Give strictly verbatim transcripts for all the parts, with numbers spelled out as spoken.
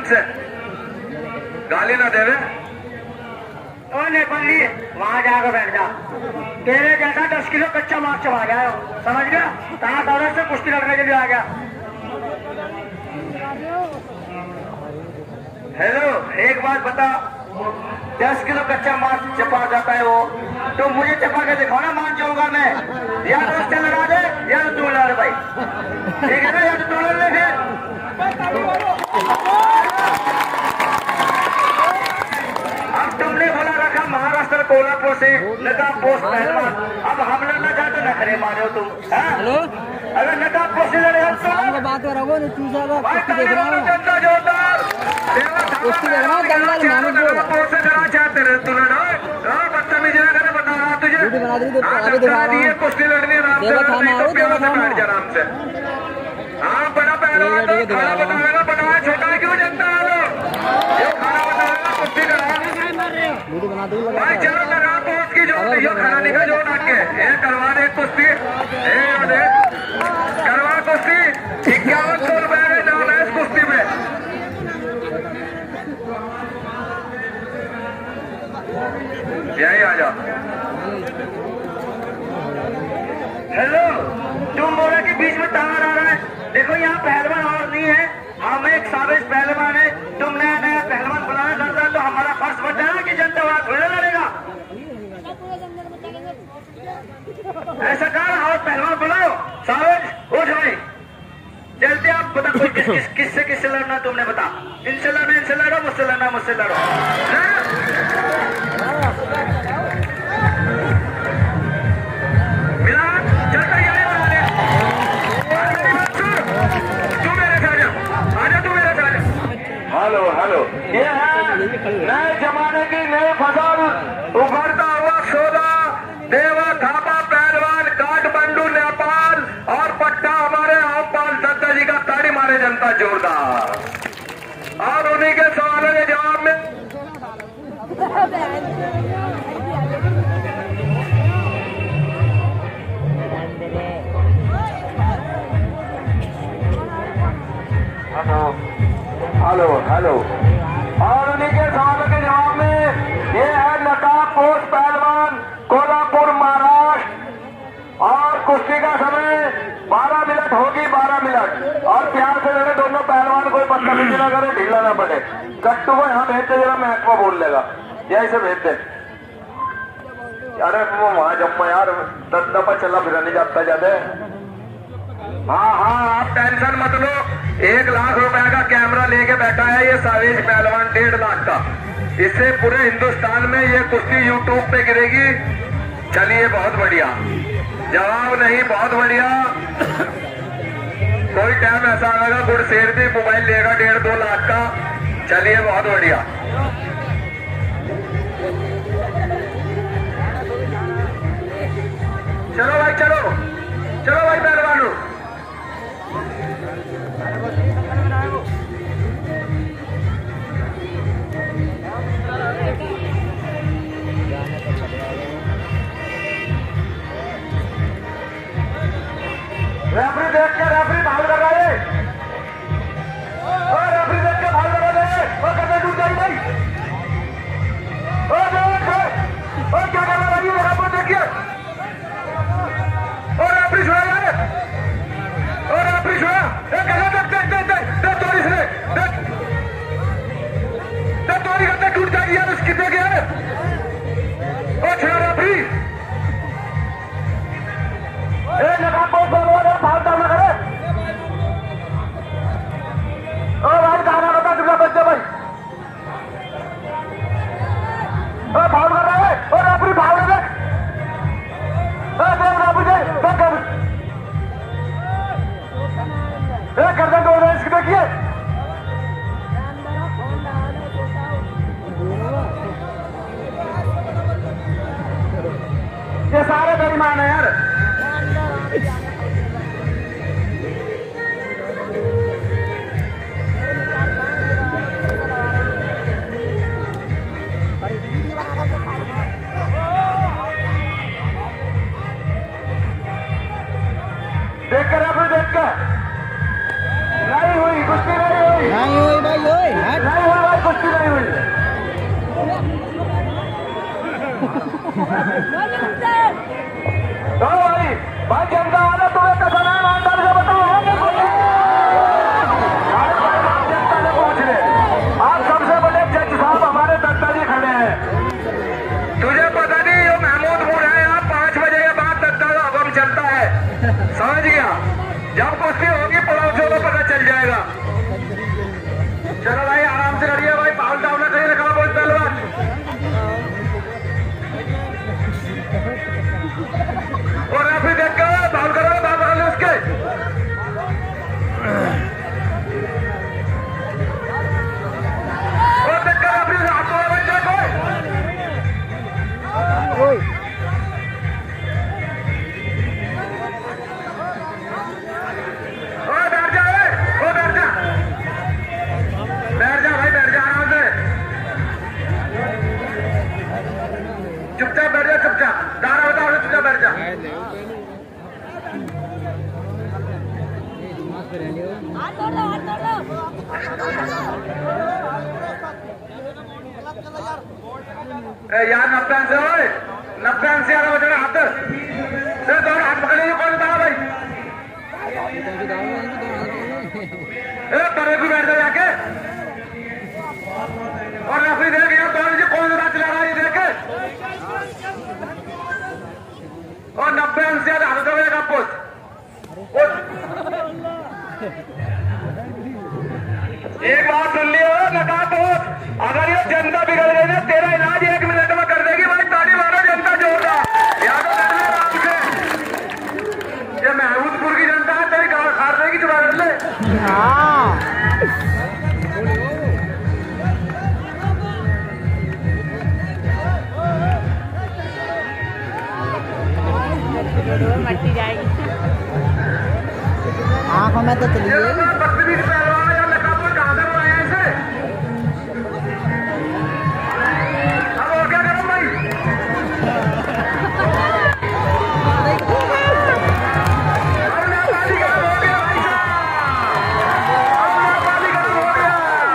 से गाली ना देवे। ओ नेपाली वहां जाकर बैठ जा, तेरे जैसा दस किलो कच्चा माल चबा गया, समझ गया? कहाँ दौलत से कुश्ती लड़ने के लिए आ गया। हेलो, एक बात बता, दस किलो कच्चा माल चपा जाता है वो, तो मुझे चपा के दिखाओ ना, मान जाऊंगा मैं। या तो उससे लड़ा दे या तो तू लड़ भाई, ठीक है ना? या तो तू लड़ ले फिर। अब तुमने बोला रखा महाराष्ट्र कोल्हापुर से नकाब पोस्ट पहलवान, अब हम लड़ना चाहते न करे मारे हो तुम। हेलो, अगर नकाब पोस्ट से लड़े हम तो बात हो रहा हो, कुश्ती देख रहा हूँ, जनता जोरदार कुश्ती देख रहा हूँ, पोस्ट से लड़ा चाहते रहे तू लड़ो, बदतमीजी ना करे, बता रहा तुझे आगे दिखा रहा हूँ। कुश्ती लड़नी आराम से, नहीं तो प्यार से बैठ जा आराम से। हाँ, बड़ा पहलवान तो खाना बताएगा, बताया छोटा क्यों जनता है लोग, ये खाना बताएगा कुश्ती करा भाई। चलो लगा पोस्ट की जोड़, यो खाना निकल जोड़ के ये करवा दे कुश्ती, ये करवा कुश्ती। इक्यावन सौ रुपए में नाम है इस कुश्ती में। यही आ जाओ। हेलो, तुम बोला कि बीच में तार आ रहा है, देखो यहाँ पहलवान और नहीं है, हम एक साबिज पहलवान है, तुम नया नया पहलवान बुलाना चाहता है तो हमारा फर्ज बनता है कि जनता वहां थोड़ा लड़ेगा। ऐसा कर और पहलवान बुलाओ, साबिज उठ भाई, जल्दी आप बता कोई किस किस किससे किससे लड़ना तुमने बता। इनसे लड़ना इनसे लड़ो, मुझसे लड़ना मुझसे लड़ो। मिला चलता ही तू मेरे साथ आजा, तू मेरे साथ। हेलो हेलो, ये है नए जमाने की नई फसल, उभरता हुआ सोदा, देवा थापा पहलवान, काठमांडू नेपाल, और पट्टा हमारे आमपाल दत्ता जी का, ताड़ी मारे जनता जोरदार। और उन्हीं के सवालों के जवाब में हेलो हेलो, और उन्हीं के सवालों के जवाब में ये है नकाब पोस्ट पहलवान, कोल्हापुर महाराष्ट्र, और कुश्ती का समय बारह मिनट होगी, बारह मिनट, और प्यार से लड़े दोनों पहलवान, कोई बदतमीजी ना करे, ढीला ना पड़े। कट्टू को यहाँ भेजते, जरा महकमा बोल लेगा, यही से भेजते। अरे वो वहां जब मैं यार दस दफा चला फिर नहीं जाता ज्यादा। हाँ हाँ, आप टेंशन मत लो, एक लाख रुपए का कैमरा लेके बैठा है ये सावेज पहलवान, डेढ़ लाख का। इससे पूरे हिंदुस्तान में ये कुश्ती यूट्यूब पे गिरेगी। चलिए, बहुत बढ़िया जवाब, नहीं बहुत बढ़िया। कोई टाइम ऐसा आएगा गुड़सेर भी मोबाइल लेगा डेढ़ दो लाख का। चलिए, बहुत बढ़िया। चलो भाई, चलो चलो भाई पहलवानों, रेफरी देख के, रेफरी फाउल कर रहा है, और रेफरी देख के फाउल कर रहा है, और करने टूट जाएगी भाई, और और क्या कर रहा है यहाँ पर देखिए, और रेफरी छोड़ा यार, और रेफरी छोड़ा, देख देख देख देख देख देख तोड़ी से देख देख तोड़ी करते टूट जाएगी यार उसकी, देख यार, और छोड़ा रेफरी। नकाब पोस्ट फाउल डालना करे, ओ भाई गाना बता दूंगा बच्चे भाई, ओ फाउल कर रहा है, ओ रेफरी फाउल है, ओ देख रेफरी देख देख देख गर्दन तोड़ रहे इसकी, देखिए ये सारे बेईमान है यार। देख कर, देख कर, नहीं हुई कुश्ती, नहीं हुई, नहीं हुई भाई, भाई भाई जनता वाला तुम्हें कैसा नाम ईमानदारी से बताओ जनता ने पूछ रहे आप सबसे बड़े जज साहब हमारे दत्ता जी खड़े हैं। तुझे पता नहीं ये महमूदपुर है यहाँ पांच बजे के बाद दत्ता का हुक्म चलता है समझ गया। जब कुश्ती होगी पड़ोसियों को पता चल जाएगा। चलो भाई आराम से लड़िए भाई पाउल डाउन कहीं रखा बहुत पहलवान और रेफरी देख कर बाउल करो बाउल कर लो उसके और देख कर रेफरी से हाथ धोए बच्चे कोई ओ बैठ जा ओ बैठ जा बैठ जा भाई बैठ जा आराम से चुपचाप बैठ जा चुपचाप दारा बताओ चुपचाप बैठ जा। यार नब्बे से हो नब्बे से यार बचा हाथ से दो हाथ पकड़े कौन बता भाई परे को बैठ जाए जाके और रेफरी देख यार कौन जी कौन सा चला रहा है देख और नब्बे से यार हाथ का पोस्ट एक बात सुन लियो नका पोस्ट अगर ये जनता बिगड़ गई ना तेरा इलाज एक मिनट में कर देगी भाई ताली मारो जनता जोरदार याद आराम से ये महमूदपुर की जनता है तेरी गाँव खार देगी जुड़ा कर ले मट्टी जाएगी आंखों में तो चली गई बदतमीज पहलवान यार नकाबपुर कहां से बुलाया इसे अब और क्या करूं भाई अब नेपाली गरम हो गया भाई साहब अब नेपाली गरम हो गया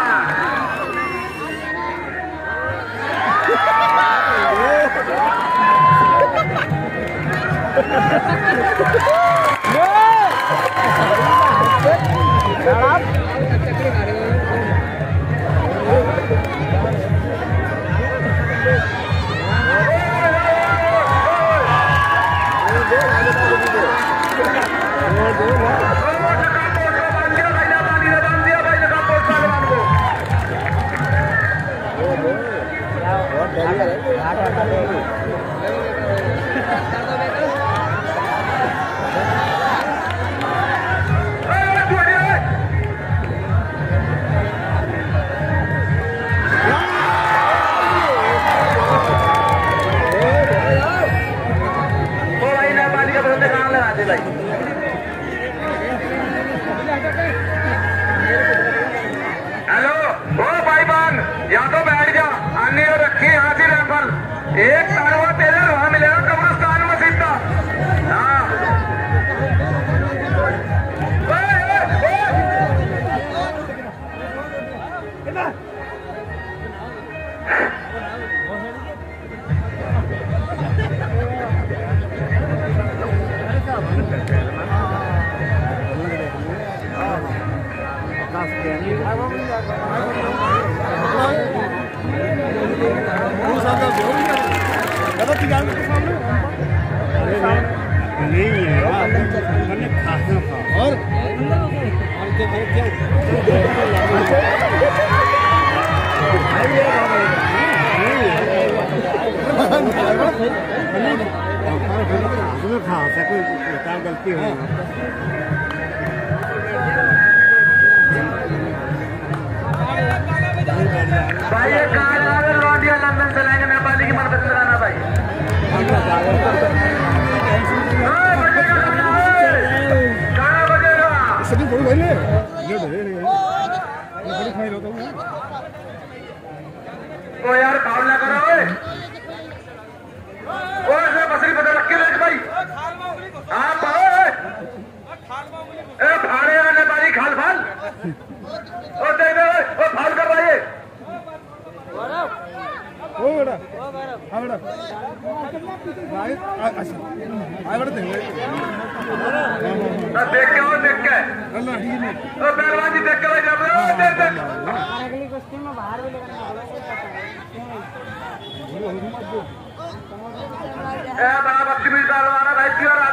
हेलो ओ भाई बहन या तो बैठ जा आने और रखी यहाँ से रेफल एक तारवा तेरे वहां मिलेगा कब्रिस्तान में सीधा हाँ नहीं है मैंने खाना खा और खा सको क्या गलती हो भाई ये कहाँ लगा लौंडिया लंदन चलाएंगे नेपाली की मनपसंद कराना भाई ओ यार फाउल ना करो ओए ओ ऐसे बसरी बदल रख के देख भाई हाँ पाओ ए फाड़े यार नेपाली खाल फाल ओ दे दे ओ फाउल कर भाई हाँ बेटा आए बेटा देख के वो देख के अल्लाह ठीक है ओ पहलवान जी देख के भाई जब देख देख अगली कुश्ती में बाहर भी लेकर ए बड़ा बख्शी पहलवान है भाई प्योर